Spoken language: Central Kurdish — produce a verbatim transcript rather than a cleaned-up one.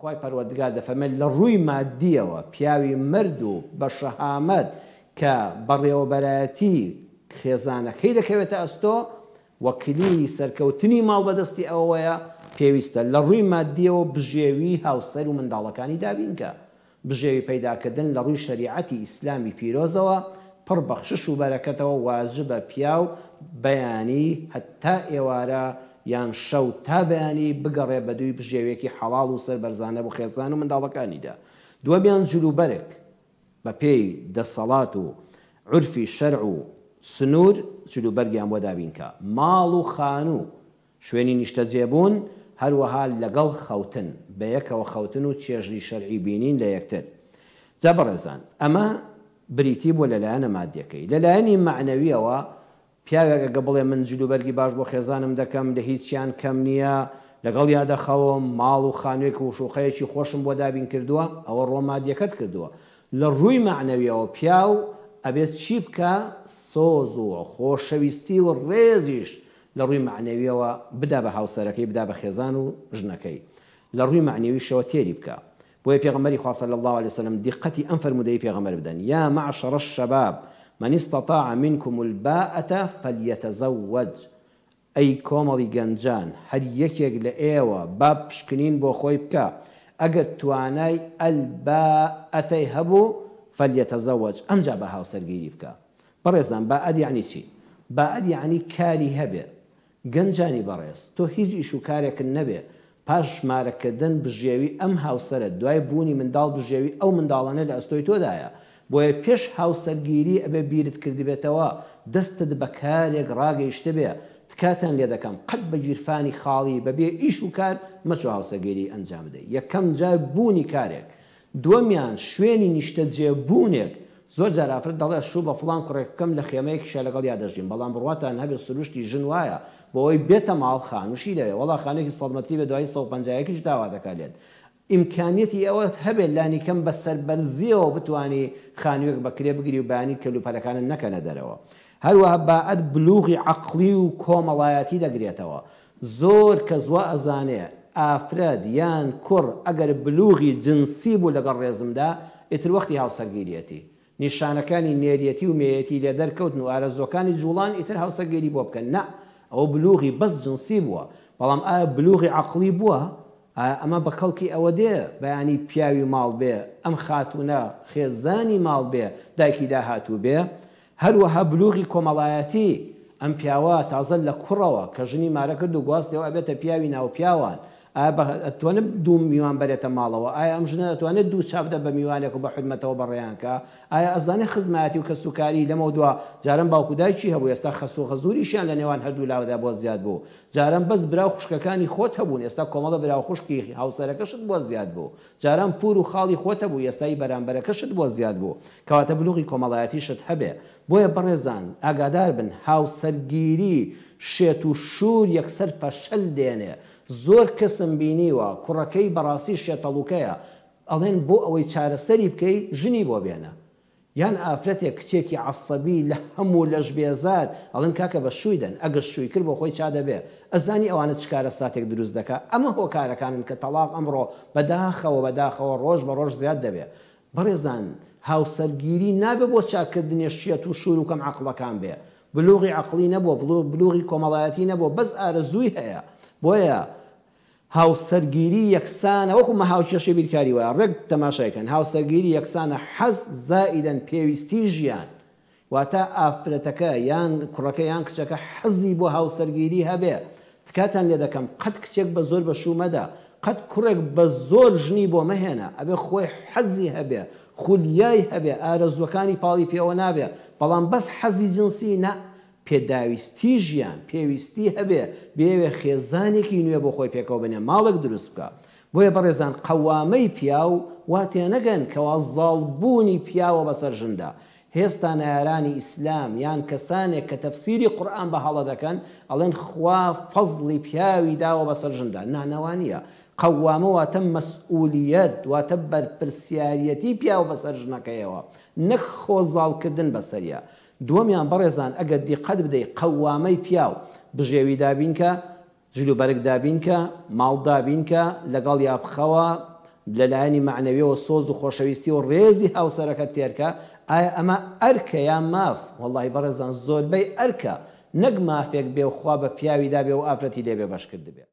خوای پەروەردگار دەفەرمێت لە ڕووی مادیەوە پیاوی مرد و بە شەهامەت کە بەڕێوەبەرایەتی خێزانەکەی دەکەوێتە ئەستۆ وەکیلی سەرکەوتنی ماڵ بەدەستی ئەوەیە پێویستە لە ڕووی مادیەوە بژێوی هاوسەر و منداڵەکانی دابینکە بژێوی پەیداکردن لە ڕووی شەریعەتی ئیسلامی پیرۆزەوە پڕ بەخشش و بەرەکەتەوە واجبە پیاو بەیانی هەتا ئێوارە یان شەو تا بەیانی بگەڕێ بە دووی بژێوێکی حەڵاڵ و سەربەرزانە بۆ خێزان و منداڵەکانیدا. دووەمیان جلوبەرێک بە پێی دەسەڵات و عورفی شەرع و سنوور جلوبەرگیان بۆ دابینکە. ماڵ و خانوو شوێنی نیشتەجێبوون هەروەها لەگەڵ خەوتن بە یەکەوە خەوتن و چێژی شەرعی بینین لە یەکتر. جا بەڕێزان ئەمە بریتی بۆ لەلایەنە مادیەکەی. لەلایەنی معنەویەوە پیاوێک ئەگە بڵێ من جلوبەرگی باش بۆ خێزانم دەکەم لە هیچیان کەم نییە لەگەڵ یادەخەوم ماڵ و خانوێک و شوقەیەکی خۆشم بۆ دابین کردووە ئەوە ڕۆمادیەکەت کردووە. لە ڕووی معنەویەوە پیاو ئەبێت چی بکە سۆز و خۆشەویستی و ڕێزیش لە ڕووی معنەویەوە بدا بە هاوسەرەکەی بدا بە خێزان و ژنەکەی لە ڕووی معنەویشەوە تێری بکە. بۆیە پێغەمبەری خوا صلی الله عليه وسلم دقەتی ئەم فەرمودەی پێغەمبەر بدەن یا معشر الشباب من استطاع منكم الباءة فليتزوج ئەی کۆمەڵی گەنجان هەر یەکێک لە ئێوە با پشکنین بۆ خۆی بکە ئەگەر توانای ئەلباءەتەی هەبوو فليتزوج ئەمجا بە هاوسەرگیری بکە. بەڕێزان باءەت یعنی چی؟ باءەت یعنی کاری هەبێ. گەنجانی بەڕێز تۆ هیچ ئیش و کارێکن نەبێ پاش ژمارەکردن بژێوی ئەم هاوسەرە دوای بوونی منداڵ بژێوی ئەو منداڵانە لە ئەستۆی تۆدایە. بۆیە پێش هاوسەرگیری ئەبێ بیرت کردبێتەوە دەستت بە کارێک ڕاگەیشتە بێ تکاتان لێ دەکەم قەت بە گیرفانی خاڵی بەبێ ئیش و کار مەچۆ هاوسەرگیری ئەنجام بدەیت. یەکەم جار بوونی کارێک، دووەمیان شوێنی نیشتەجێبوونێک. زۆر جار ئافرەت دەڵێ شوو بە فڵان کوڕێک بکەم لە خێمەیەکیشە لەگەڵ یا دەژین بەڵام بڕواتان هەبێت سروشتی ژن وایە بۆ ئەوی بێتە ماڵ خانووشی لەوێ وەڵا خانێکی سەد مەتری بە دوای سەد و پەنجایەکیش داوا دەکات. ئیمکانیەتی ئەوەت هەبێت لانی کەم بە سەربەرزیەوە بتوانی خانوویەک بەکرێ بگیری و بەیانی کەلوپەرەکانت نەکەنە دەرەوە. هەروەها باعەت بلوغی عەقڵی و کۆمەڵایەتی دەگرێتەوە. زۆر کەس وا ئەزانێ ئافرەت یان کوڕ ئەگەر بلوغی جنسی بوو لەگەڵ ڕێزمدا ئیتر وەختی هاوسەرگیریەتی نیشانەکانی نێریەتی و مێیەتی لێ دەرکەوتن و ئارەزۆکانی جوڵان ئیتر هاوسەرگیری بۆ بکەن. نە ئەوە بلوغی بەس جنسی بووە بەڵام ئایا بلوغی عەقڵی بووە؟ ئەمە بە کەڵکی ئەوە دێ بەیانی پیاوی ماڵ بێ ئەم خاتونە خێزانی ماڵ بێ دایکی داهاتوو بێ. هەروەها بلوغی کۆمەڵایەتی ئەم پیاوە تازە لە کوڕەوە کە ژنی مارە کرد و گواستەوە ئەبێتە پیاوی ناو پیاوان ئەتوانێت دوو میوان بەرێتە ماڵەوە ئایا ئەم ژنە ئەتوانێت دوو چاپدە بە میوانێک و بە حرمەتەوە بەڕێیانکە ئایا ئەزانێت خزمەتی و کەسوکاری لەمە دووە جارم باوکو دایکی هەبوو ئێستا خەسوو خەزوریشیان لە نێوان هەردوو لاوەدا بۆ زیاد بوو جارم بەس براو خوشکەکانی خۆت هەبوون ئێستا کۆمەڵە براو خوشکی هاوسەرەکەشت بۆ زیاد بوو جارم پور و خاڵی خۆت هەبوو ئێستای بەرامبەرەکەشت بۆ زیاد بوو کەواتە بلوغی کۆمەڵایەتیشت هەبێ. بۆیە بەڕێزان ئاگادار بن هاوسەرگیری شێت و شور یەکسەر فەشەل دێنێ. زۆر کەسم بینیوە کوڕەکەی بەڕاستی شێتەڵوکەیە ئەڵێن بۆ ئەوەی چارەسەری بکەی ژنی بۆ بێنە یان ئافرەتێک کچێکی عەسەبی لە هەموو لەش بێزار ئەڵێن کاکە بە شوویدەن ئەگەر شووی کرد بۆ خۆی چا دەبێ ئەزانی ئەوانە چ کارە ساتێک دروست دەکات. ئەمە هۆکارەکانن کە تەلاق ئەمڕۆ بەداخەوە بەداخەوە ڕۆژ بە ڕۆژ زیاد دەبێ. بەڕێزان هاوسەرگیری نابێ بۆ چاکردنی شێت و شور و کەم عەقڵەکان بێ. بلوغی عەقڵی نەبووە بلوغی کۆمەڵایەتی نەبووە بەس ئارەزووی هەیە. بۆیە هاوسەرگیری یەکسانە وەکو مەهاوکێشەی بیرکاری وایە ڕێک تەماشایکەن هاوسەرگیری یەکسانە حەز زائیدەن پێویستی ژیان واتە ئافرەتەکە یان کوڕەکە یان کچەکە حەزی بۆ هاوسەرگیری هەبێ. تکاتان لێ دەکەم قەت کچێک بە زۆر بە شوو مەدە قەت کوڕێک بە زۆر ژنی بۆ مەهێنە ئەبێ خۆی حەزی هەبێ خولیای هەبێ ئارەزوەکانی پاڵی پێوە نابێ بەڵام بەس حەزی جنسی نە پێداویستی ژیان پێویستی هەبێ بێوێ خێزانێکی نوێ بۆ خۆی پێکەوە بنێ ماڵێک دروست بکە. بۆیە بەڕێزان قەوامەی پیاو وا تێنەگەن کەوا زاڵبوونی پیاوە بەسەر ژندا. هێستا نایارانی ئیسلام یان کەسانێک کە تەفسیری قورئان بە هەڵە دەکەن ئەڵێن خوا فەزڵی پیاوی داوە بەسەر ژندا. نانەوانیە قەوامە واتە مەسئولیەت واتە بەرپرسیارەتی پیاو بەسەر ژنەکەیەوە نەک خۆزاڵکردن بەسەریە. دووەمیان بەڕێزان ئەگەر دیقەت بدەیت قەوامەی پیاو بژێوی دابینکە جلوبەرگ دابینکە ماڵ دابینکە لەگەڵ یابخەوە لەلایەنی معنەویەوە سۆز و خۆشەویستی و ڕێزی هاوسەرەکە تێرکە ئایا ئەمە ئەرکە یان ماف؟ وەڵڵاهی بەڕێزان زۆربەی ئەرکە، نەک مافێک بێ و خوا بە پیاویدا بێ و ئافرەتی لێبێ بەش کرد بێ.